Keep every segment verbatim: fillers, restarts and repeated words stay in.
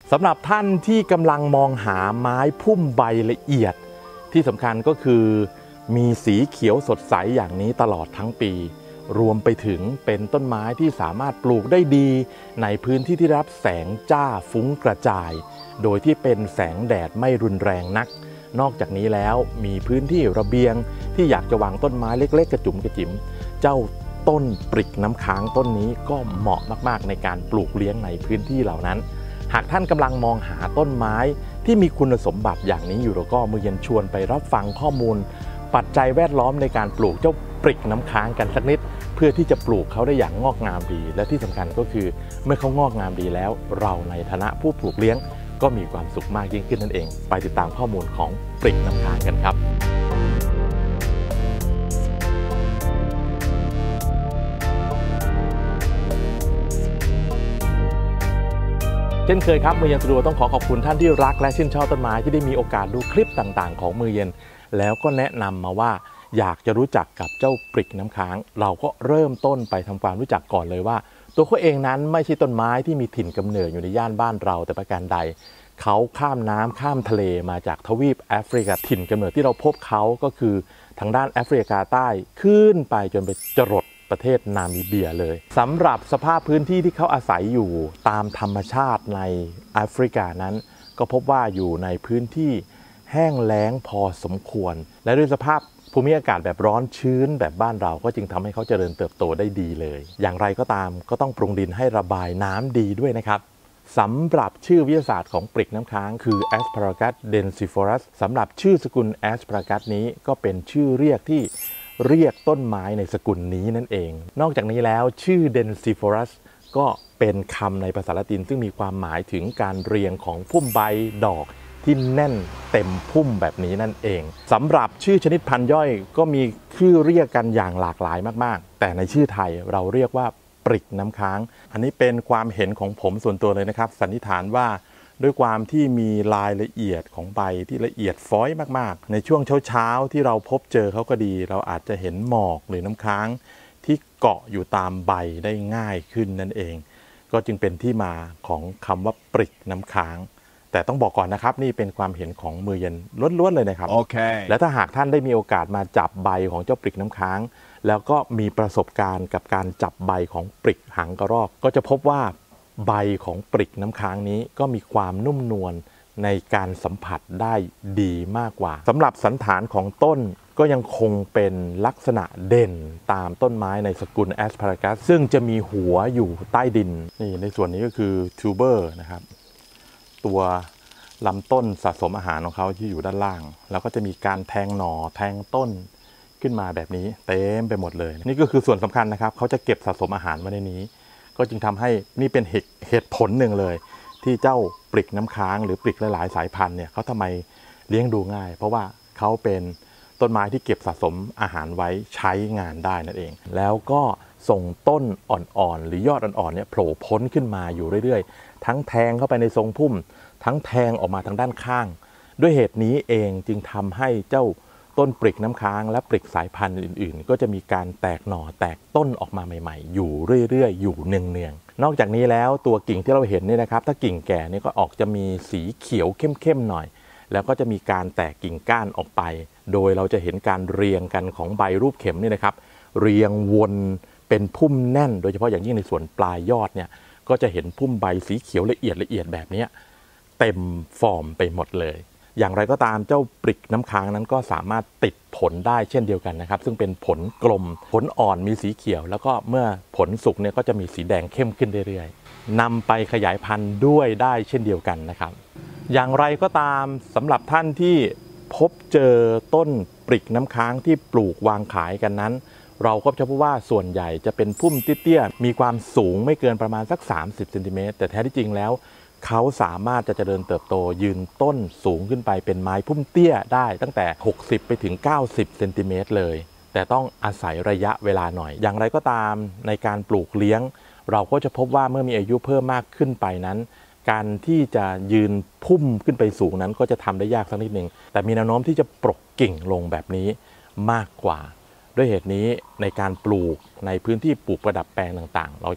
สำหรับท่านที่กำลังมองหาไม้พุ่มใบละเอียดที่สำคัญก็คือมีสีเขียวสดใสอย่างนี้ตลอดทั้งปีรวมไปถึงเป็นต้นไม้ที่สามารถปลูกได้ดีในพื้นที่ที่รับแสงจ้าฟุ้งกระจายโดยที่เป็นแสงแดดไม่รุนแรงนักนอกจากนี้แล้วมีพื้นที่ระเบียงที่อยากจะวางต้นไม้เล็กๆกระจุ๋มกระจิ๋มเจ้าต้นปริกน้ำค้างต้นนี้ก็เหมาะมากๆในการปลูกเลี้ยงในพื้นที่เหล่านั้นหากท่านกำลังมองหาต้นไม้ที่มีคุณสมบัติอย่างนี้อยู่แล้วก็มือเย็นชวนไปรับฟังข้อมูลปัจจัยแวดล้อมในการปลูกเจ้าปริกน้ำค้างกันสักนิดเพื่อที่จะปลูกเขาได้อย่างงอกงามดีและที่สำคัญก็คือเมื่อเขางอกงามดีแล้วเราในฐานะผู้ปลูกเลี้ยงก็มีความสุขมากยิ่งขึ้นนั่นเองไปติดตามข้อมูลของปริกน้ำค้างกันครับเช่นเคยครับมือเย็นสตูดิโอต้องขอขอบคุณท่านที่รักและชื่นชอบต้นไม้ที่ได้มีโอกาสดูคลิปต่างๆของมือเย็นแล้วก็แนะนำมาว่าอยากจะรู้จักกับเจ้าปริกน้ำค้างเราก็เริ่มต้นไปทำความรู้จักก่อนเลยว่าตัวเขาเองนั้นไม่ใช่ต้นไม้ที่มีถิ่นกำเนิดอยู่ในย่านบ้านเราแต่ประการใดเขาข้ามน้ำข้ามทะเลมาจากทวีปแอฟริกาถิ่นกำเนิดที่เราพบเขาก็คือทางด้านแอฟริกาใต้ขึ้นไปจนไปจรดประเทศนามิเบียเลยสำหรับสภาพพื้นที่ที่เขาอาศัยอยู่ตามธรรมชาติในแอฟริกานั้นก็พบว่าอยู่ในพื้นที่แห้งแล้งพอสมควรและด้วยสภาพภูมิอากาศแบบร้อนชื้นแบบบ้านเราก็จึงทำให้เขาเจริญเติบโตได้ดีเลยอย่างไรก็ตามก็ต้องปรุงดินให้ระบายน้ำดีด้วยนะครับสำหรับชื่อวิทยาศาสตร์ของปริกน้ำค้างคือ Asparagus densiforus สำหรับชื่อสกุล Asparagus นี้ก็เป็นชื่อเรียกที่เรียกต้นไม้ในสกุลนี้นั่นเองนอกจากนี้แล้วชื่อ densiforus ก็เป็นคำในภาษาละตินซึ่งมีความหมายถึงการเรียงของพุ่มใบดอกที่แน่นเต็มพุ่มแบบนี้นั่นเองสำหรับชื่อชนิดพันธุ์ย่อยก็มีชื่อเรียกกันอย่างหลากหลายมากๆแต่ในชื่อไทยเราเรียกว่าปริกน้ำค้างอันนี้เป็นความเห็นของผมส่วนตัวเลยนะครับสันนิษฐานว่าด้วยความที่มีรายละเอียดของใบที่ละเอียดฟ้อยมากๆในช่วงเช้าๆที่เราพบเจอเขาก็ดีเราอาจจะเห็นหมอกหรือน้ำค้างที่เกาะอยู่ตามใบได้ง่ายขึ้นนั่นเองก็จึงเป็นที่มาของคำว่าปริกน้ำค้างแต่ต้องบอกก่อนนะครับนี่เป็นความเห็นของมือเย็นล้วนๆเลยนะครับโอเคและถ้าหากท่านได้มีโอกาสมาจับใบของเจ้าปริกน้ำค้างแล้วก็มีประสบการณ์กับการจับใบของปริกหางกระรอกก็จะพบว่าใบของปริกน้ำค้างนี้ก็มีความนุ่มนวลในการสัมผัสได้ดีมากกว่าสำหรับสันฐานของต้นก็ยังคงเป็นลักษณะเด่นตามต้นไม้ในสกุลแอสพารากัสซึ่งจะมีหัวอยู่ใต้ดินนี่ในส่วนนี้ก็คือทูเบอร์นะครับตัวลำต้นสะสมอาหารของเขาที่อยู่ด้านล่างแล้วก็จะมีการแทงหน่อแทงต้นขึ้นมาแบบนี้เต็มไปหมดเลยนี่ก็คือส่วนสำคัญนะครับเขาจะเก็บสะสมอาหารไว้ในนี้ก็จึงทำให้นี่เป็นเหตุผลหนึ่งเลยที่เจ้าปริกน้ำค้างหรือปริกหลายๆสายพันธุ์เนี่ยเขาทำไมเลี้ยงดูง่ายเพราะว่าเขาเป็นต้นไม้ที่เก็บสะสมอาหารไว้ใช้งานได้นั่นเองแล้วก็ส่งต้นอ่อนๆหรือยอดอ่อนๆเนี่ยโผล่พ้นขึ้นมาอยู่เรื่อยๆทั้งแทงเข้าไปในทรงพุ่มทั้งแทงออกมาทางด้านข้างด้วยเหตุนี้เองจึงทำให้เจ้าต้นปริกน้ำค้างและปริกสายพันธุ์อื่นๆก็จะมีการแตกหน่อแตกต้นออกมาใหม่ๆอยู่เรื่อยๆอยู่เนืองๆนอกจากนี้แล้วตัวกิ่งที่เราเห็นนี่นะครับถ้ากิ่งแก่นี่ก็ออกจะมีสีเขียวเข้มๆหน่อยแล้วก็จะมีการแตกกิ่งก้านออกไปโดยเราจะเห็นการเรียงกันของใบรูปเข็มนี่นะครับเรียงวนเป็นพุ่มแน่นโดยเฉพาะอย่างยิ่งในส่วนปลายยอดเนี่ยก็จะเห็นพุ่มใบสีเขียวละเอียดละเอียดแบบนี้เต็มฟอร์มไปหมดเลยอย่างไรก็ตามเจ้าปริกน้ำค้างนั้นก็สามารถติดผลได้เช่นเดียวกันนะครับซึ่งเป็นผลกลมผลอ่อนมีสีเขียวแล้วก็เมื่อผลสุกเนี่ยก็จะมีสีแดงเข้มขึ้นเรื่อยๆนำไปขยายพันธุ์ด้วยได้เช่นเดียวกันนะครับอย่างไรก็ตามสำหรับท่านที่พบเจอต้นปริกน้ำค้างที่ปลูกวางขายกันนั้นเราก็จะพบว่าส่วนใหญ่จะเป็นพุ่มเตี้ยๆมีความสูงไม่เกินประมาณสักสามสิบเซนติเมตรแต่แท้ที่จริงแล้วเขาสามารถจะเจริญเติบโตยืนต้นสูงขึ้นไปเป็นไม้พุ่มเตี้ยได้ตั้งแต่หกสิบไปถึงเก้าสิบเซนติเมตรเลยแต่ต้องอาศัยระยะเวลาหน่อยอย่างไรก็ตามในการปลูกเลี้ยงเราก็จะพบว่าเมื่อมีอายุเพิ่มมากขึ้นไปนั้นการที่จะยืนพุ่มขึ้นไปสูงนั้นก็จะทำได้ยากสักนิดหนึ่งแต่มีแนวโน้มที่จะปลกกิ่งลงแบบนี้มากกว่าด้วยเหตุนี้ในการปลูกในพื้นที่ปลูกประดับแปลงต่างๆเราจะต้อง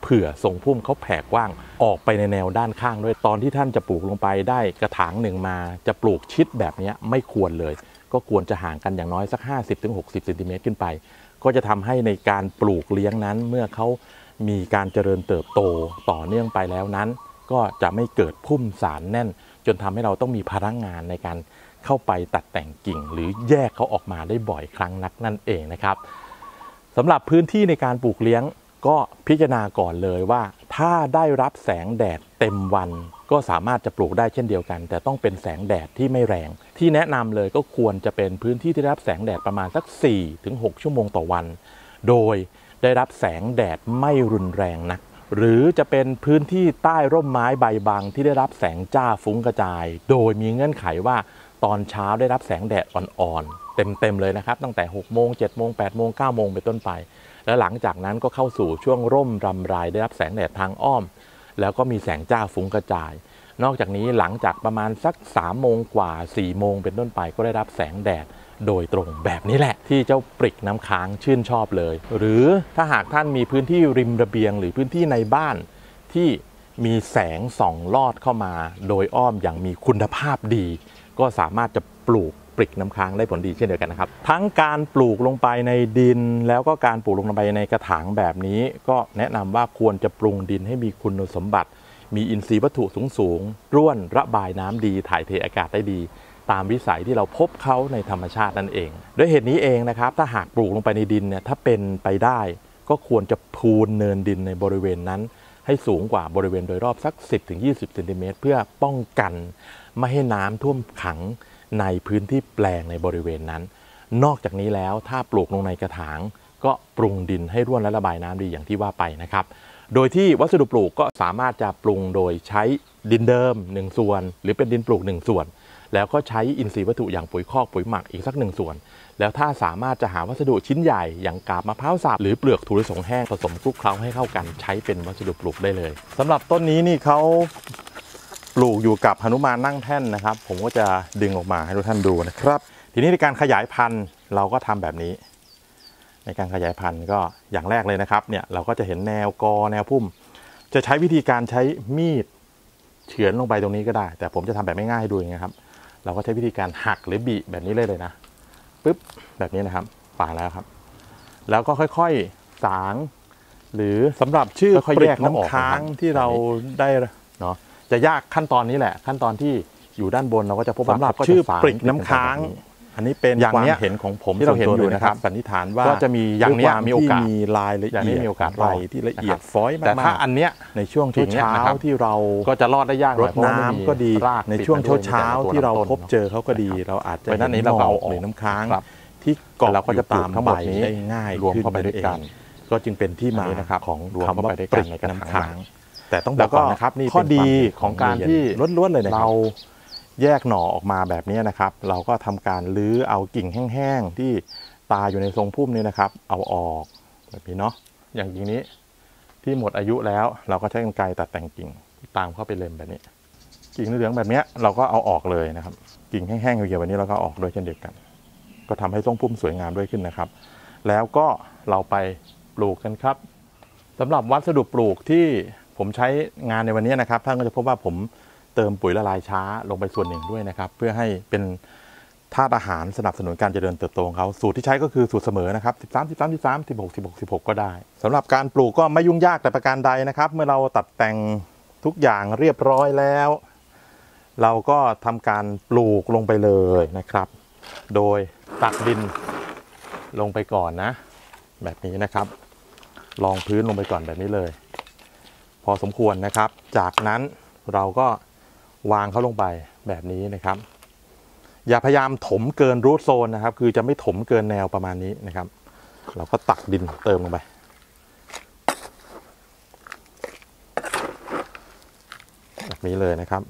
เผื่อทรงพุ่มเขาแผ่กว้างออกไปในแนวด้านข้างด้วยตอนที่ท่านจะปลูกลงไปได้กระถางหนึ่งมาจะปลูกชิดแบบนี้ไม่ควรเลยก็ควรจะห่างกันอย่างน้อยสัก ห้าสิบถึงหกสิบ เซนติเมตรขึ้นไปก็จะทำให้ในการปลูกเลี้ยงนั้นเมื่อเขามีการเจริญเติบโตต่อเนื่องไปแล้วนั้นก็จะไม่เกิดพุ่มสารแน่นจนทำให้เราต้องมีพลังงานในการเข้าไปตัดแต่งกิ่งหรือแยกเขาออกมาได้บ่อยครั้งนักนั่นเองนะครับสำหรับพื้นที่ในการปลูกเลี้ยงก็พิจารณาก่อนเลยว่าถ้าได้รับแสงแดดเต็มวันก็สามารถจะปลูกได้เช่นเดียวกันแต่ต้องเป็นแสงแดดที่ไม่แรงที่แนะนำเลยก็ควรจะเป็นพื้นที่ที่ได้รับแสงแดดประมาณสัก สี่ถึงหก ชั่วโมงต่อวันโดยได้รับแสงแดดไม่รุนแรงนักหรือจะเป็นพื้นที่ใต้ร่มไม้ใบบังที่ได้รับแสงจ้าฟุ้งกระจายโดยมีเงื่อนไขว่าตอนเช้าได้รับแสงแดดอ่อนๆเต็มๆเลยนะครับตั้งแต่หกโมง เจ็ดโมง แปดโมง เก้าโมงเป็นต้นไปและหลังจากนั้นก็เข้าสู่ช่วงร่มรำไรได้รับแสงแดดทางอ้อมแล้วก็มีแสงจ้าฟุ้งกระจายนอกจากนี้หลังจากประมาณสักสามโมงกว่าสี่โมงเป็นต้นไปก็ได้รับแสงแดดโดยตรงแบบนี้แหละที่เจ้าปริกน้ำค้างชื่นชอบเลยหรือถ้าหากท่านมีพื้นที่ริมระเบียงหรือพื้นที่ในบ้านที่มีแสงส่องลอดเข้ามาโดยอ้อมอย่างมีคุณภาพดีก็สามารถจะปลูกปริกน้ำค้างได้ผลดีเช่นเดียวกันนะครับทั้งการปลูกลงไปในดินแล้วก็การปลูกลงไปในกระถางแบบนี้ก็แนะนำว่าควรจะปรุงดินให้มีคุณสมบัติมีอินทรีย์วัตถุสูงๆร่วนระบายน้ำดีถ่ายเทอากาศได้ดีตามวิสัยที่เราพบเขาในธรรมชาตินั่นเองด้วยเหตุนี้เองนะครับถ้าหากปลูกลงไปในดินเนี่ยถ้าเป็นไปได้ก็ควรจะพูนเนินดินในบริเวณนั้นให้สูงกว่าบริเวณโดยรอบสัก สิบถึงยี่สิบ เซนติเมตรเพื่อป้องกันไม่ให้น้ำท่วมขังในพื้นที่แปลงในบริเวณนั้นนอกจากนี้แล้วถ้าปลูกลงในกระถางก็ปรุงดินให้ร่วนและระบายน้ำดีอย่างที่ว่าไปนะครับโดยที่วัสดุปลูกก็สามารถจะปรุงโดยใช้ดินเดิมหนึ่งส่วนหรือเป็นดินปลูกหนึ่งส่วนแล้วก็ใช้อินทรีย์วัตถุอย่างปุ๋ยคอกปุ๋ยหมักอีกสักหนึ่งส่วนแล้วถ้าสามารถจะหาวัสดุชิ้นใหญ่อย่างกาบมะพร้าวสับหรือเปลือกถั่วลิสงแห้งผสมคลุกเคล้าให้เข้ากันใช้เป็นวัสดุปลูกได้เลยสำหรับต้นนี้นี่เขาปลูกอยู่กับหนุมานนั่งแท่นนะครับผมก็จะดึงออกมาให้ทุกท่านดูนะครับทีนี้ในการขยายพันธุ์เราก็ทำแบบนี้ในการขยายพันธุ์ก็อย่างแรกเลยนะครับเนี่ยเราก็จะเห็นแนวกอแนวพุ่มจะใช้วิธีการใช้มีดเฉือนลงไปตรงนี้ก็ได้แต่ผมจะทำแบบไม่ง่ายให้ดูอย่างนี้ครับเราก็ใช้วิธีการหักหรือบีแบบนี้เลยเลยนะปึ๊บแบบนี้นะครับฝางแล้วครับแล้วก็ค่อยๆสางหรือสำหรับชื่อค่อยแยกน้ำค้างที่เราได้เนาะจะยากขั้นตอนนี้แหละขั้นตอนที่อยู่ด้านบนเราก็จะพบว่าสำหรับชื่อปริกน้ำค้างอันนี้เป็นอย่างนี้เห็นของผมที่เราเห็นอยู่นะครับสันนิษฐานว่าก็จะมีอย่างนี้มีโอกาสมีลายละเอียดมีโอกาสลายที่ละเอียดฟอยมากแต่ถ้าอันเนี้ยในช่วงเช้าที่เราก็จะรอดได้ยากรดน้ำก็ดีในช่วงเช้าที่เราพบเจอเขาก็ดีเราอาจจะนั้นนี้เราเอาออกน้ำค้างที่เกาะเราก็จะตามทั้งหมดนี้ได้ง่ายรวมเข้าไปด้วยกันก็จึงเป็นที่มาของคำว่าปริกน้ำค้างแต่ต้องบอกก่อนนะครับนี่ข้อดีของการที่ล้วนๆเลยนะเราแยกหน่อออกมาแบบนี้นะครับเราก็ทำการลื้อเอากิ่งแห้งๆที่ตาอยู่ในทรงพุ่มนี้นะครับเอาออกแบบนี้เนาะอย่างกิ่งนี้ที่หมดอายุแล้วเราก็ใช้กรรไกรตัดแต่งกิ่งตามเข้าไปเล็มแบบนี้กิ่งเหลืองแบบนี้เราก็เอาออกเลยนะครับกิ่งแห้งๆเขียวๆแบบนี้เราก็ออกด้วยเช่นเดียวกันก็ทำให้ทรงพุ่มสวยงามด้วยขึ้นนะครับแล้วก็เราไปปลูกกันครับสำหรับวัสดุปลูกที่ผมใช้งานในวันนี้นะครับท่านก็จะพบว่าผมเติมปุ๋ยละลายช้าลงไปส่วนหนึ่งด้วยนะครับเพื่อให้เป็นธาตุอาหารสนับสนุนการเจริญเติบโตของเขาสูตรที่ใช้ก็คือสูตรเสมอนะครับสิบสาม สิบสาม สิบสาม สิบหก สิบหก สิบหกก็ได้สำหรับการปลูกก็ไม่ยุ่งยากแต่ประการใดนะครับเมื่อเราตัดแต่งทุกอย่างเรียบร้อยแล้วเราก็ทำการปลูกลงไปเลยนะครับโดยตักดินลงไปก่อนนะแบบนี้นะครับรองพื้นลงไปก่อนแบบนี้เลยพอสมควรนะครับจากนั้นเราก็วางเขาลงไปแบบนี้นะครับอย่าพยายามถมเกินรูทโซนนะครับคือจะไม่ถมเกินแนวประมาณนี้นะครับเราก็ตักดินเติมลงไปแบบนี้เลยนะครับ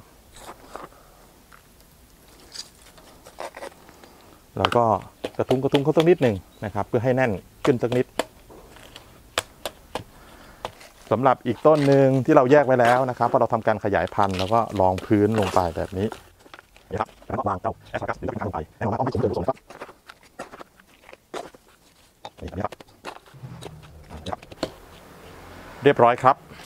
แล้วก็กระทุ้งกระทุ้งเขาสักนิดหนึ่งนะครับเพื่อให้แน่นขึ้นสักนิดสำหรับอีกต้นหนึ่งที่เราแยกไว้แล้วนะครับพอเราทำการขยายพันธุ์แล้วก็รองพื้นลงไปแบบนี้นะครับแล้วก็วางเจ้าแอสพารัสหรือเป็นทางลงไปแน่นอนว่าเอาไม่สมเกินผสมครับนี่ครับเรียบร้อยครับ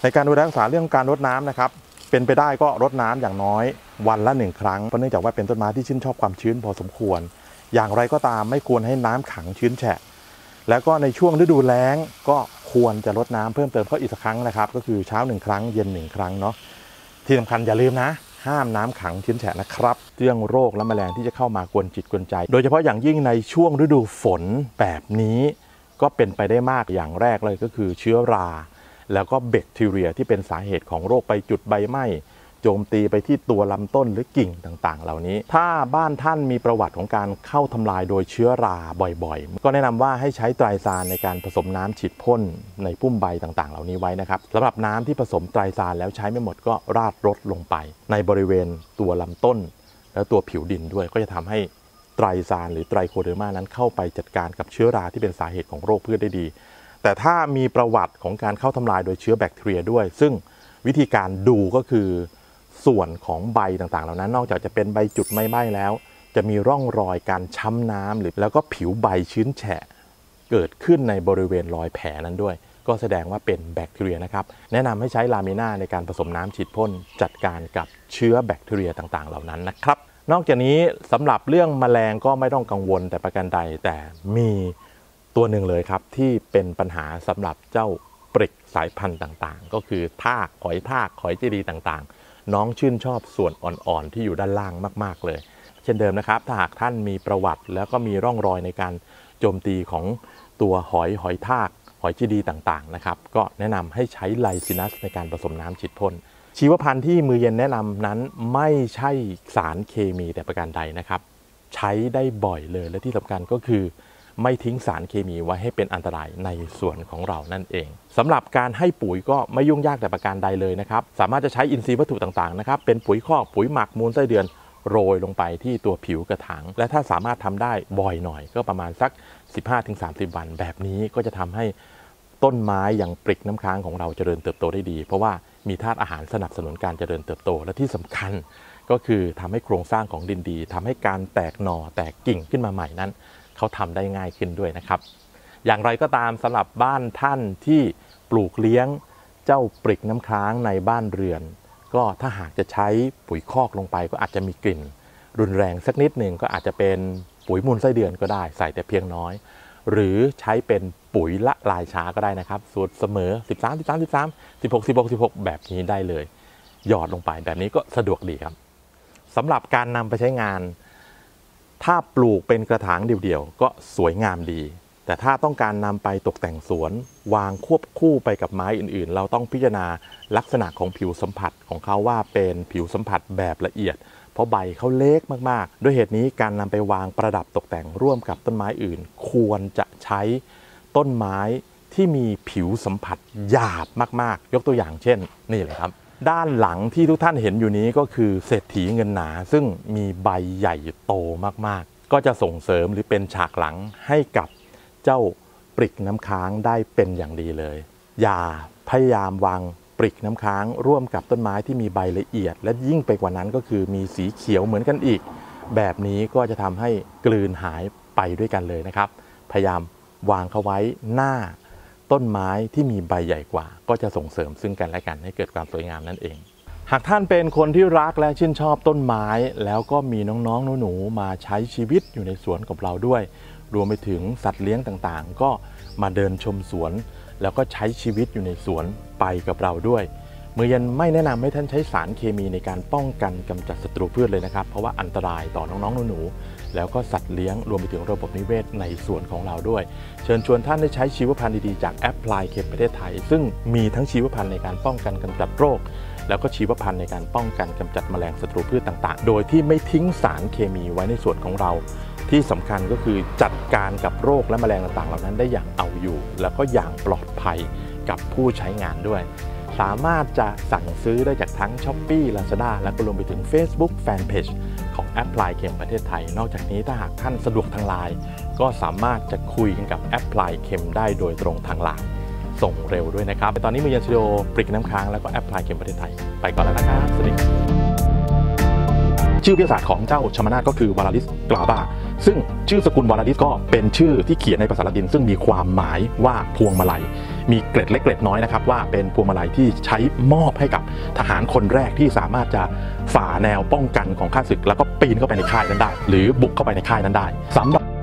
ในการดูแลรักษาเรื่องการรดน้ำนะครับเป็นไปได้ก็รดน้ำอย่างน้อยวันละหนึ่งครั้งเพราะเนื่องจากว่าเป็นต้นไม้ที่ชื่นชอบความชื้นพอสมควรอย่างไรก็ตามไม่ควรให้น้ำขังชื้นแฉะแล้วก็ในช่วงฤดูแล้งก็ควรจะรดน้ำเพิ่มเติมก็อีกสักครั้งนะครับก็คือเช้าหนึ่งครั้งเย็นหนึ่งครั้งเนาะที่สำคัญอย่าลืมนะห้ามน้ำขังชื้นแฉะนะครับเรื่องโรคและแมลงที่จะเข้ามากวนจิตกวนใจโดยเฉพาะอย่างยิ่งในช่วงฤดูฝนแบบนี้ก็เป็นไปได้มากอย่างแรกเลยก็คือเชื้อราแล้วก็แบคทีเรียที่เป็นสาเหตุของโรคใบจุดใบไหม้โจมตีไปที่ตัวลำต้นหรือกิ่งต่างๆเหล่านี้ถ้าบ้านท่านมีประวัติของการเข้าทำลายโดยเชื้อราบ่อยๆก็แนะนำว่าให้ใช้ไตรซานในการผสมน้ำฉีดพ่นในพุ่มใบต่างๆเหล่านี้ไว้นะครับสำหรับน้ำที่ผสมไตรซานแล้วใช้ไม่หมดก็ราดรดลงไปในบริเวณตัวลำต้นและตัวผิวดินด้วยก็จะทำให้ไตรซานหรือไตรโคเดอร์มานั้นเข้าไปจัดการกับเชื้อราที่เป็นสาเหตุของโรคพืชได้ดีแต่ถ้ามีประวัติของการเข้าทำลายโดยเชื้อแบคทีเรียด้วยซึ่งวิธีการดูก็คือส่วนของใบต่างๆเหล่านั้นนอกจากจะเป็นใบจุดไหม้แล้วจะมีร่องรอยการช้ำน้ำหรือแล้วก็ผิวใบชื้นแฉะเกิดขึ้นในบริเวณรอยแผลนั้นด้วยก็แสดงว่าเป็นแบคทีเรียนะครับแนะนำให้ใช้ลาเมน่าในการผสมน้ำฉีดพ่นจัดการกับเชื้อแบคทีเรียต่างๆเหล่านั้นนะครับนอกจากนี้สำหรับเรื่องแมลงก็ไม่ต้องกังวลแต่ประการใดแต่มีตัวหนึ่งเลยครับที่เป็นปัญหาสำหรับเจ้าปริกสายพันธุ์ต่างๆก็คือทากหอยทากหอยเจดีต่างๆน้องชื่นชอบส่วนอ่อนๆที่อยู่ด้านล่างมากๆเลยเช่นเดิมนะครับถ้าหากท่านมีประวัติแล้วก็มีร่องรอยในการโจมตีของตัวหอยหอยทากหอยเจดีต่างๆนะครับก็แนะนำให้ใช้ไลซินัสในการผสมน้ำฉีดพ่นชีวพันธุ์ที่มือเย็นแนะนำนั้นไม่ใช่สารเคมีแต่ประการใดนะครับใช้ได้บ่อยเลยและที่สำคัญก็คือไม่ทิ้งสารเคมีไว้ให้เป็นอันตรายในส่วนของเรานั่นเองสำหรับการให้ปุ๋ยก็ไม่ยุ่งยากแต่ประการใดเลยนะครับสามารถจะใช้อินทรีย์วัตถุต่างๆนะครับเป็นปุ๋ยคอกปุ๋ยหมักมูลไส้เดือนโรยลงไปที่ตัวผิวกระถางและถ้าสามารถทำได้บ่อยหน่อยก็ประมาณสัก สิบห้าถึงสามสิบ วันแบบนี้ก็จะทำให้ต้นไม้อย่างปริกน้ำค้างของเราเจริญเติบโตได้ดีเพราะว่ามีธาตุอาหารสนับสนุนการเจริญเติบโตและที่สำคัญก็คือทำให้โครงสร้างของดินดีทำให้การแตกหน่อแตกกิ่งขึ้นมาใหม่นั้นเขาทำได้ง่ายขึ้นด้วยนะครับอย่างไรก็ตามสำหรับบ้านท่านที่ปลูกเลี้ยงเจ้าปริกน้ำค้างในบ้านเรือนก็ถ้าหากจะใช้ปุ๋ยคอกลงไปก็อาจจะมีกลิ่นรุนแรงสักนิดหนึ่งก็อาจจะเป็นปุ๋ยมูลไส้เดือนก็ได้ใส่แต่เพียงน้อยหรือใช้เป็นปุ๋ยละลายช้าก็ได้นะครับสูตรเสมอสิบสาม สิบสาม สิบสาม สิบหก สิบหก สิบหกแบบนี้ได้เลยหยอดลงไปแบบนี้ก็สะดวกดีครับสำหรับการนำไปใช้งานถ้าปลูกเป็นกระถางเดี่ยวๆก็สวยงามดีแต่ถ้าต้องการนำไปตกแต่งสวนวางควบคู่ไปกับไม้อื่นๆเราต้องพิจารณาลักษณะของผิวสัมผัสของเขาว่าเป็นผิวสัมผัสแบบละเอียดเพราะใบเขาเล็กมากๆด้วยเหตุนี้การนำไปวางประดับตกแต่งร่วมกับต้นไม้อื่นควรจะใช้ต้นไม้ที่มีผิวสัมผัสหยาบมากๆยกตัวอย่างเช่นนี่เลยครับด้านหลังที่ทุกท่านเห็นอยู่นี้ก็คือเศรษฐีเงินหนาซึ่งมีใบใหญ่โตมากๆก็จะส่งเสริมหรือเป็นฉากหลังให้กับเจ้าปริกน้ำค้างได้เป็นอย่างดีเลยอย่าพยายามวางปริกน้ำค้างร่วมกับต้นไม้ที่มีใบละเอียดและยิ่งไปกว่านั้นก็คือมีสีเขียวเหมือนกันอีกแบบนี้ก็จะทำให้กลืนหายไปด้วยกันเลยนะครับพยายามวางเขาไว้หน้าต้นไม้ที่มีใบใหญ่กว่าก็จะส่งเสริมซึ่งกันและกันให้เกิดความสวยงามนั่นเองหากท่านเป็นคนที่รักและชื่นชอบต้นไม้แล้วก็มีน้องๆหนูๆมาใช้ชีวิตอยู่ในสวนกับเราด้วยรวมไปถึงสัตว์เลี้ยงต่างๆก็มาเดินชมสวนแล้วก็ใช้ชีวิตอยู่ในสวนไปกับเราด้วยมือเย็นไม่แนะนำให้ท่านใช้สารเคมีในการป้องกันกำจัดศัตรูพืชเลยนะครับเพราะว่าอันตรายต่อน้องๆหนูๆแล้วก็สัตว์เลี้ยงรวมไปถึงระบบนิเวศในสวนของเราด้วยเชิญชวนท่านได้ใช้ชีวพันธุ์ดีๆจากแอปพลายเคมประเทศไทยซึ่งมีทั้งชีวพันธุ์ในการป้องกันกำจัดโรคแล้วก็ชีวพันธุ์ในการป้องกันกำจัดแมลงศัตรูพืชต่างๆโดยที่ไม่ทิ้งสารเคมีไว้ในสวนของเราที่สำคัญก็คือจัดการกับโรคและแมลงต่างๆเหล่านั้นได้อย่างเอาอยู่แล้วก็อย่างปลอดภัยกับผู้ใช้งานด้วยสามารถจะสั่งซื้อได้จากทั้ง ช้อปปี้ ลาซาด้า และก็รวมไปถึง Facebook Fanpage ของแอปพลายเคมประเทศไทยนอกจากนี้ถ้าหากท่านสะดวกทางไลน์ก็สามารถจะคุยกันกับแอปพลายเคมได้โดยตรงทางไลน์ส่งเร็วด้วยนะครับตอนนี้มือเย็นสตูดิโอปริกน้ำค้างแล้วก็แอปพลายเคมประเทศไทยไปก่อนแล้วนะครับสวัสดีชื่อวิทยาศาสตร์ของเจ้าชมนาทก็คือวาลาริสกลาบาซึ่งชื่อสกุลวาลาริสก็เป็นชื่อที่เขียนในภาษาละตินซึ่งมีความหมายว่าพวงมาลัยมีเกร็ดเล็กเกร็ดน้อยนะครับว่าเป็นพวงมาลัยที่ใช้มอบให้กับทหารคนแรกที่สามารถจะฝ่าแนวป้องกันของข้าศึกแล้วก็ปีนเข้าไปในค่ายนั้นได้หรือบุกเข้าไปในค่ายนั้นได้สำหรับ